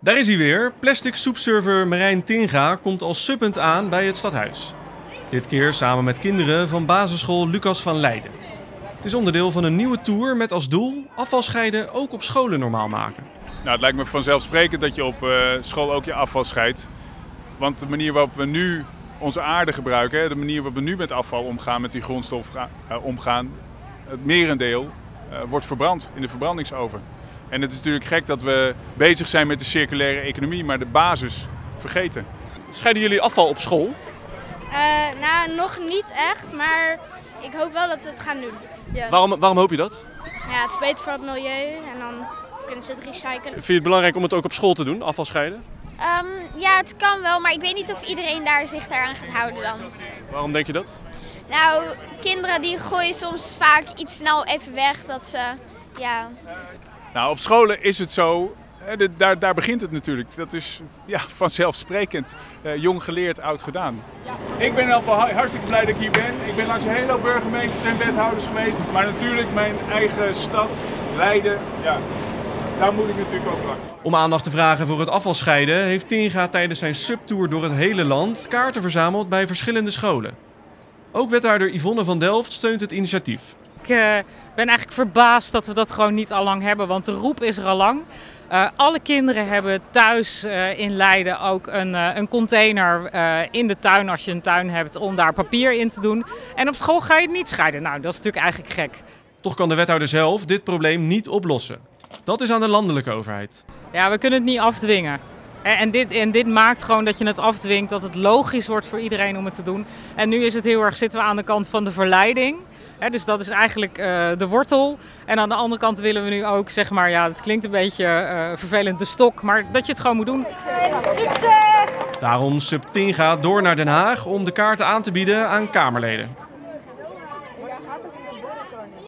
Daar is hij weer. Plastic soepserver Marijn Tinga komt al suppend aan bij het stadhuis. Dit keer samen met kinderen van basisschool Lucas van Leiden. Het is onderdeel van een nieuwe tour met als doel afval scheiden ook op scholen normaal maken. Nou, het lijkt me vanzelfsprekend dat je op school ook je afval scheidt. Want de manier waarop we nu onze aarde gebruiken, de manier waarop we nu met afval omgaan, met die grondstof omgaan, het merendeel wordt verbrand in de verbrandingsoven. En het is natuurlijk gek dat we bezig zijn met de circulaire economie, maar de basis vergeten. Scheiden jullie afval op school? Nou, nog niet echt, maar ik hoop wel dat we het gaan doen. Ja. Waarom hoop je dat? Ja, het is beter voor het milieu en dan kunnen ze het recyclen. Vind je het belangrijk om het ook op school te doen, afval scheiden? Ja, het kan wel, maar ik weet niet of iedereen zich daaraan gaat houden dan. Waarom denk je dat? Nou, kinderen die gooien soms vaak iets snel even weg, dat ze, ja... Nou, op scholen is het zo, daar begint het natuurlijk. Dat is vanzelfsprekend. Jong geleerd, oud gedaan. Ik ben in ieder geval hartstikke blij dat ik hier ben. Ik ben langs een hele hoop burgemeesters en wethouders geweest. Maar natuurlijk mijn eigen stad, Leiden, daar moet ik natuurlijk ook langs. Om aandacht te vragen voor het afvalscheiden heeft Tinga tijdens zijn subtour door het hele land kaarten verzameld bij verschillende scholen. Ook wethouder Yvonne van Delft steunt het initiatief. Ik ben eigenlijk verbaasd dat we dat gewoon niet al lang hebben, want de roep is er al lang. Alle kinderen hebben thuis in Leiden ook een container in de tuin als je een tuin hebt om daar papier in te doen. En op school ga je het niet scheiden. Nou, dat is natuurlijk eigenlijk gek. Toch kan de wethouder zelf dit probleem niet oplossen. Dat is aan de landelijke overheid. Ja, we kunnen het niet afdwingen. En dit maakt gewoon dat je het afdwingt, dat het logisch wordt voor iedereen om het te doen. En nu is het zitten we aan de kant van de verleiding. Dus dat is eigenlijk de wortel. En aan de andere kant willen we nu ook, zeg maar, het klinkt een beetje vervelend, de stok, maar dat je het gewoon moet doen. Daarom subt Tinga door naar Den Haag om de kaarten aan te bieden aan Kamerleden.